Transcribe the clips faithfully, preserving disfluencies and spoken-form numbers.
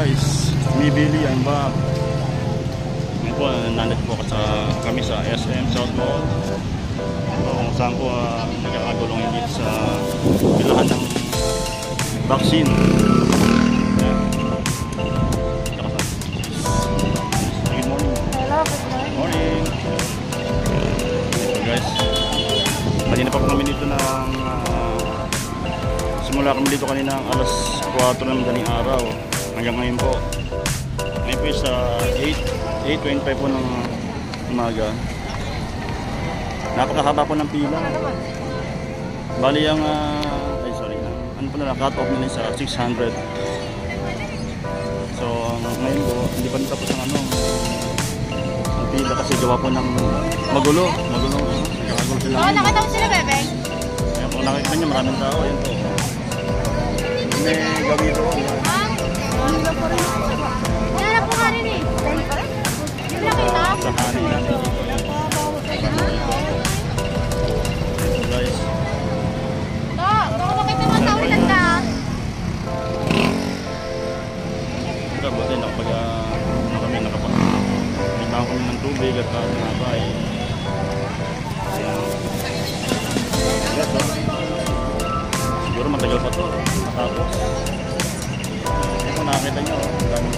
guys, bumibili ang bag. Ngayon po, nandito po sa, kami sa S M South Mall. So, kung saan po uh, nagkakagulong dito sa pilahan ng vaccine. Ayan. Good morning. Hello, good morning. Morning. So guys, kanina pa po kami dito ng uh, simula kami dito kanina ang alas kwatro ng madaling araw hanggang ngayon po. Ngayon po sa eight twenty-five po ng umaga. Napakahaba po ng pila. Bali ang uh, ay sorry na. Ano po na cut off nila sa six hundred. So ngayon po hindi pa tapos ang ano ang pila kasi gawa po ng magulo, magulo. Nagkakagulo sila. Oh, nakita ko sila, bebe. Kaya kung nakikita niyo maraming tao, ayun po. May gawin ito. Nanap po kanin eh. Hindi mo nakita? Sa kanin natin. Guys. To, baka makita mo sa ulan ka. Ito, buti nakapag ano kami, nakapag nagtawag kami ng tubig at nakapay. Ayan. Ayan to. Siguro matagal pa to. Matapos. Ayan kung nakakita nyo. Daming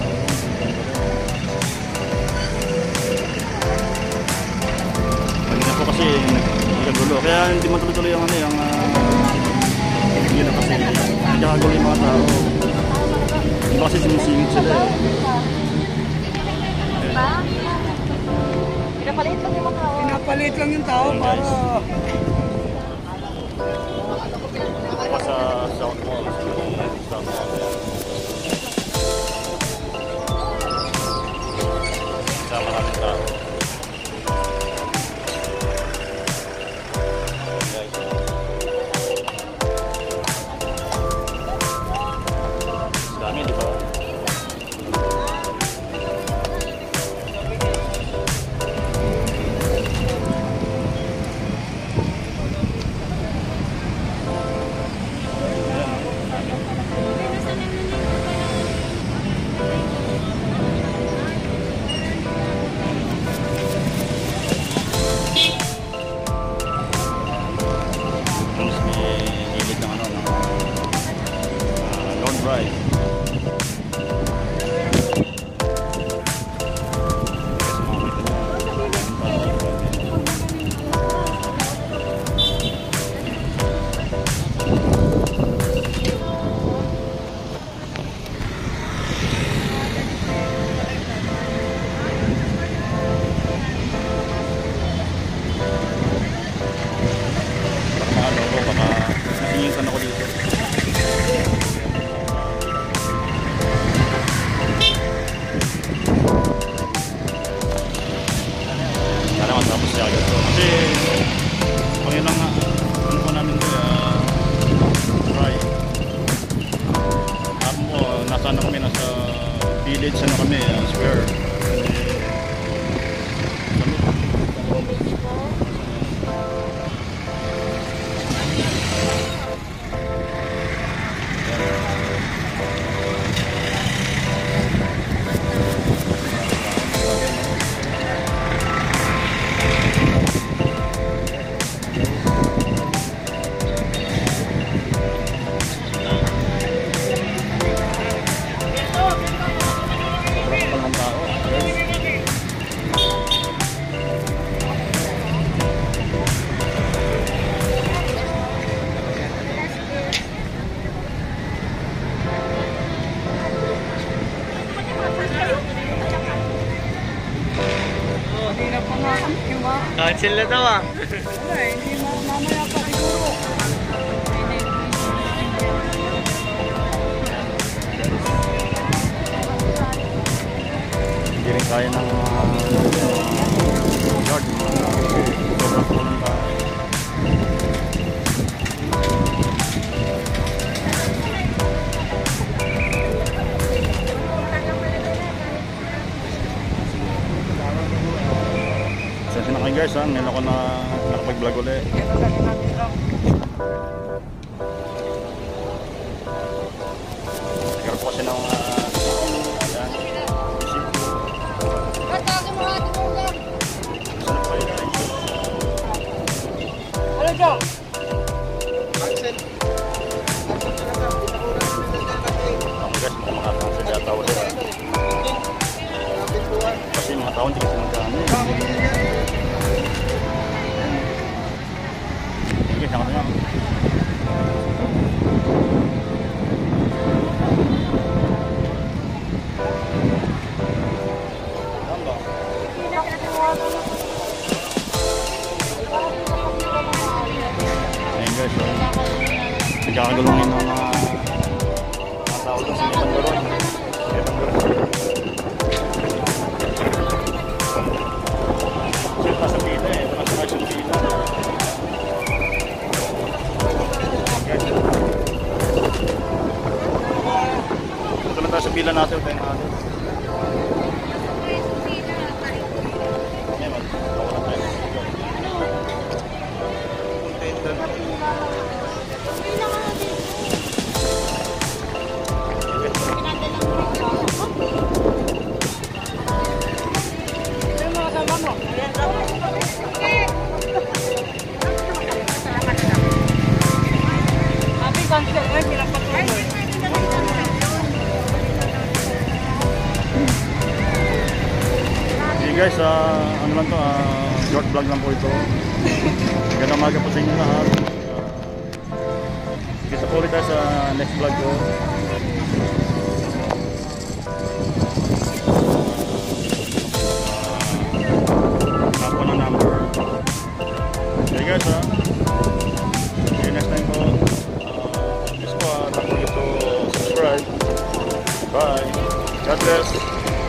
kanina po kasi nagkagulo. Kaya hindi matuloy-tuloy yung ano yung uh, yun na kasi nagkakagulo yung mga tao. Iba kasi sinisingit sila eh. Diba? Pinapalit lang yung mga tao. Pinapalit lang yung tao para... Pa sa South Mall. South Mall. Sa maraming tao. Dami, di ba? Right. Village ano kami, uh, square. Cancel na daw ah. Wala eh, hindi mo mamaya pa siguro. Hindi rin kaya ng yard. Sobrang po ng tayo. Sensya na kayo guys ha, ngayon ako na nakapag-vlog ulit. Nagkaroon po kasi ng uh, Nagkakagulungin ng mga mga tao doon sa ibang doon. Ibang doon. Kasi pa sa pila eh. Ito nasa yung pila. Ito na tayo sa pila natin. Ito yung natin. Hey guys, uh, ano lang to, uh, short vlog lang po ito. Magandang umaga po sa inyo lahat. Uh, Kita po ulit tayo sa next vlog ko. Tapo ng number. Hey guys, uh, see you next time po. Uh, Please po, uh, don't forget to subscribe. Bye. God bless.